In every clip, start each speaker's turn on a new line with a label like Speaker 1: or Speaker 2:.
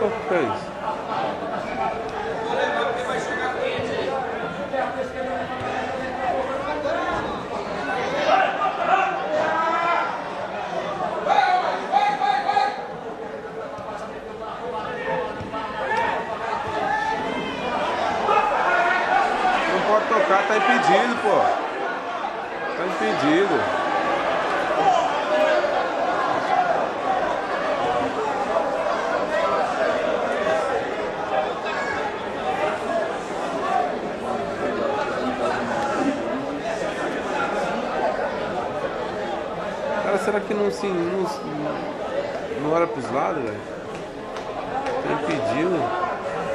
Speaker 1: Qual que é isso? Não pode tocar, tá impedido, pô. Tá impedido. Será que não olha pros lados, velho? Tá impedido.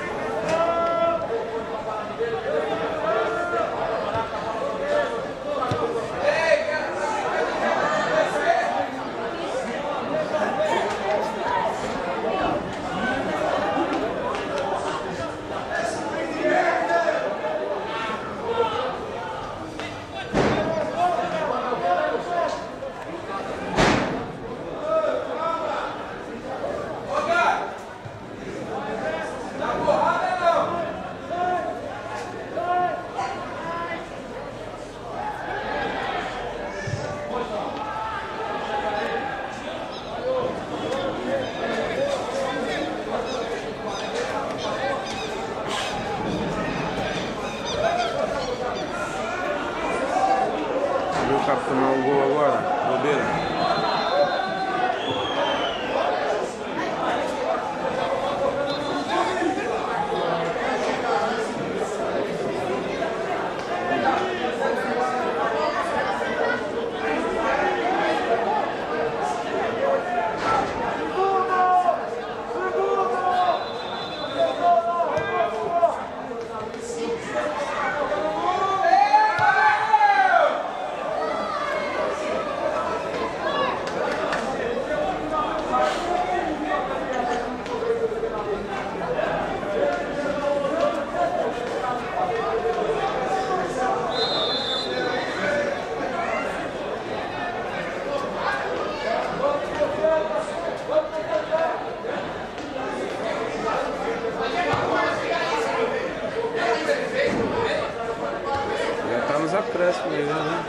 Speaker 1: O Cabo tomar um gol agora, bobeira. Nos acréscimos aí, né?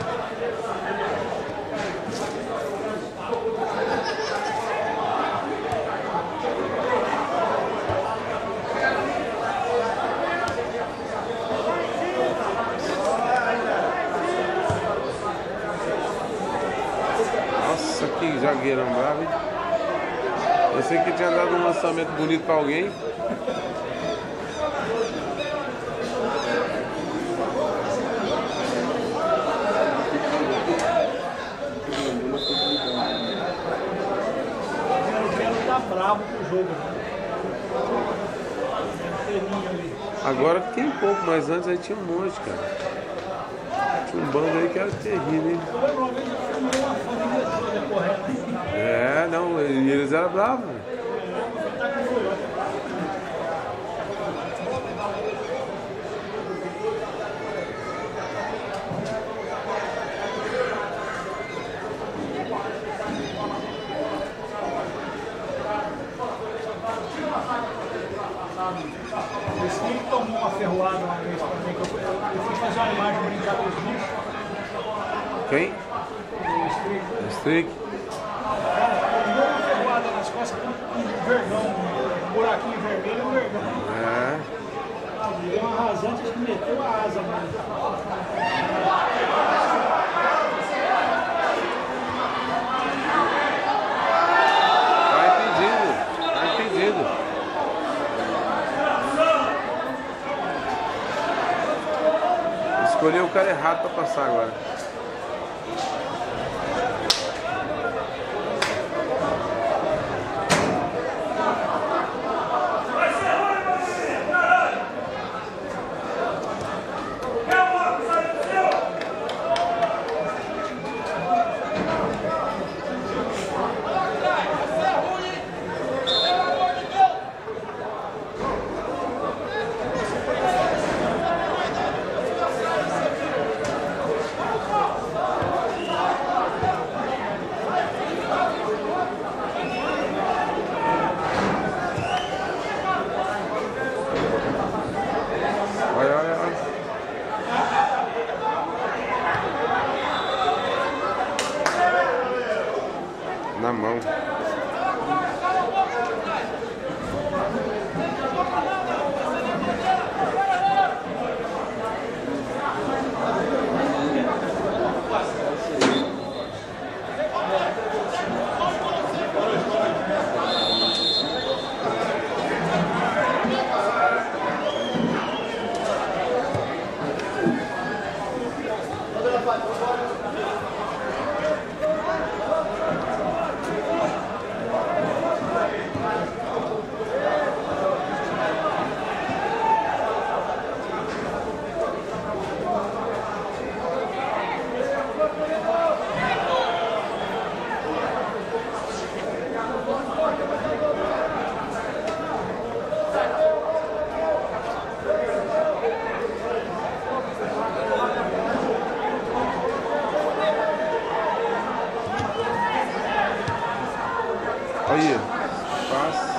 Speaker 1: Nossa, que zagueirão bravo, hein? Eu sei que tinha dado um lançamento bonito pra alguém.
Speaker 2: Bravo pro jogo.
Speaker 1: Agora tem um pouco, mas antes aí tinha um monte, cara. Tinha um bando aí que era terrível, hein? É, não, e eles eram bravos.
Speaker 2: Esse time tomou uma ferroada uma vez também, que eu fui fazer uma imagem brincar com os bichos.
Speaker 1: Quem?
Speaker 2: O
Speaker 1: Strick.
Speaker 2: Cara, tomou uma ferroada nas costas com um vergão, um buraquinho vermelho e um vergão.
Speaker 1: É.
Speaker 2: Deu uma rasante que meteu a asa, mano.
Speaker 1: Tá impedido. Escolheu o cara errado pra passar agora. Na mão. Olha, passa.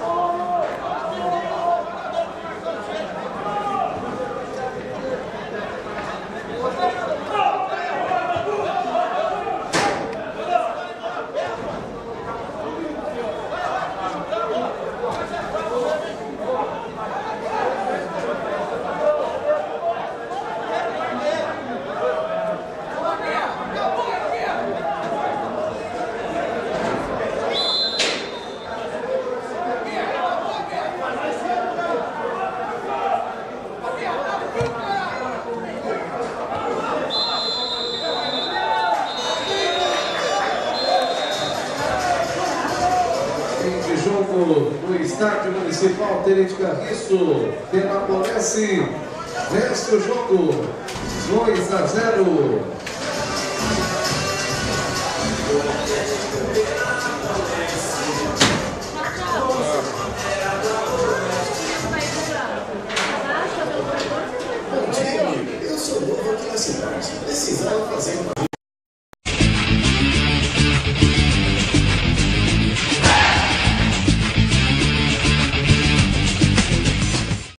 Speaker 3: De jogo no Estádio Municipal Tenente Carriço, Penapolense, vence o jogo 2-0.
Speaker 4: Bom dia, amigo. Eu sou novo aqui na cidade. Precisava fazer uma